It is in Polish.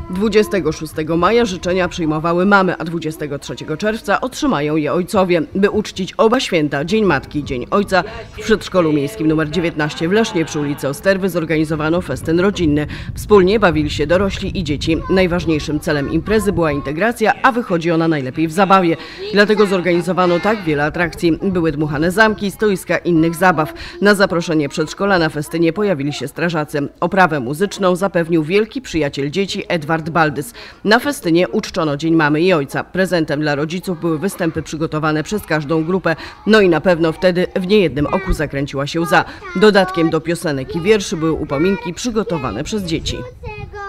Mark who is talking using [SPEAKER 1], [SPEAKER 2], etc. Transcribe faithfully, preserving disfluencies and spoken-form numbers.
[SPEAKER 1] dwudziestego szóstego maja życzenia przyjmowały mamy, a dwudziestego trzeciego czerwca otrzymają je ojcowie, by uczcić oba święta, Dzień Matki i Dzień Ojca. W przedszkolu miejskim numer dziewiętnaście w Lesznie przy ulicy Osterwy zorganizowano festyn rodzinny. Wspólnie bawili się dorośli i dzieci. Najważniejszym celem imprezy była integracja, a wychodzi ona najlepiej w zabawie. Dlatego zorganizowano tak wiele atrakcji. Były dmuchane zamki, stoiska innych zabaw. Na zaproszenie przedszkola na festynie pojawili się strażacy. Oprawę muzyczną zapewnił wielki przyjaciel dzieci Edward Baldys. Na festynie uczczono Dzień Mamy i Ojca. Prezentem dla rodziców były występy przygotowane przez każdą grupę. No i na pewno wtedy w niejednym oku zakręciła się łza. Dodatkiem do piosenek i wierszy były upominki przygotowane przez dzieci.